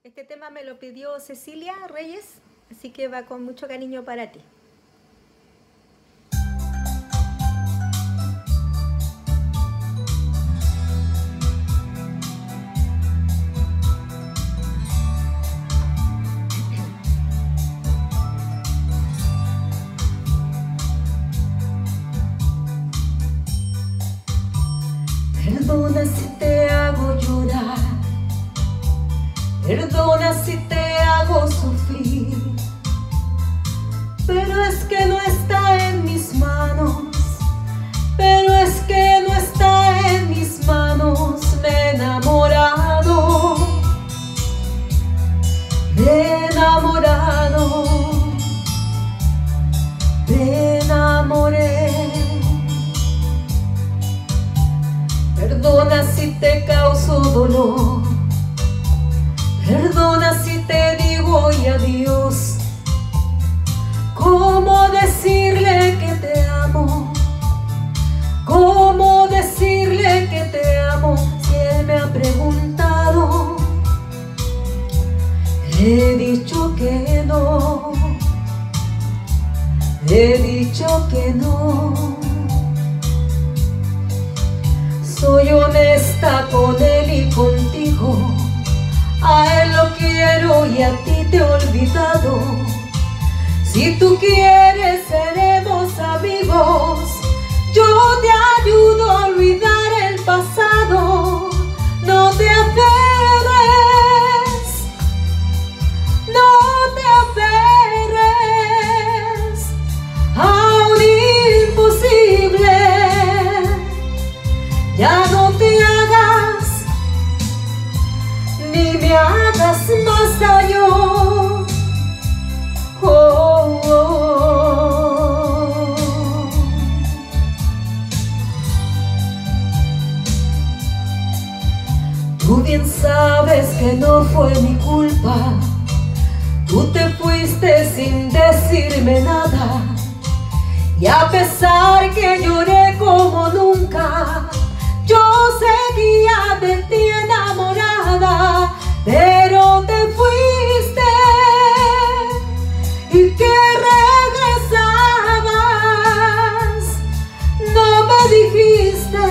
Este tema me lo pidió Cecilia Reyes, así que va con mucho cariño para ti. Perdona si te hago llorar, perdona si te hago sufrir, pero es que no está en mis manos, pero es que no está en mis manos. Me he enamorado, me enamoré. Perdona si te causo dolor, perdona si te digo hoy adiós. ¿Cómo decirle que te amo? ¿Cómo decirle que te amo? Si él me ha preguntado, he dicho que no, he dicho que no. Soy honesta con él y contigo, a él lo quiero y a ti te he olvidado. Si tú quieres seremos amigos, yo te ayudo a olvidar el pasado. No te aferres, no te aferres a un imposible. Ya no te hagas, ni me hagas más daño. Oh, oh, oh. Tú bien sabes que no fue mi culpa, tú te fuiste sin decirme nada, y a pesar que lloré como nunca, yo seguía de ti enamorada. Pero te fuiste y que regresabas, no me dijiste.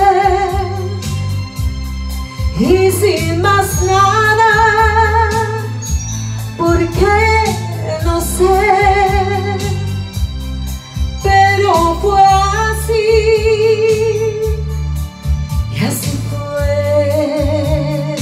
Y sin más nada, ¿por qué? No sé, pero fue así. Y así fue.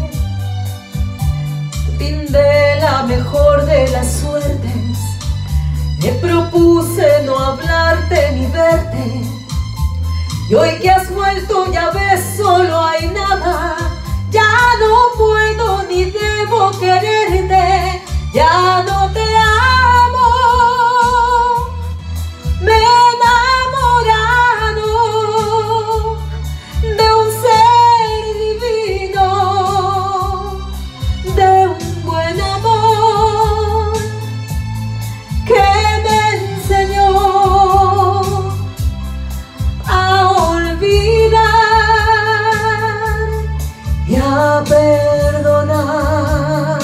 Brindé la mejor de las suertes, me propuse no hablarte ni verte, y hoy que has vuelto ya ves, solo hay nada. Ya no puedo ni debo quererte, ya no te amo. Me he enamorado de un ser divino, de un buen amor que me enseñó a olvidar y a perdonar.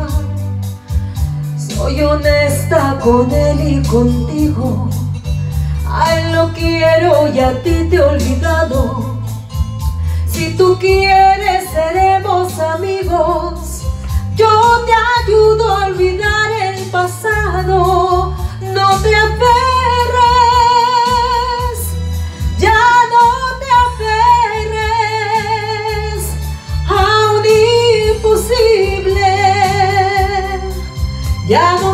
Soy honesta con él y contigo, a él lo quiero y a ti te he olvidado. Si tú quieres seremos amigos, yo te ayudo a olvidar el pasado. No te aferres, ya no te aferres a un imposible. Ya no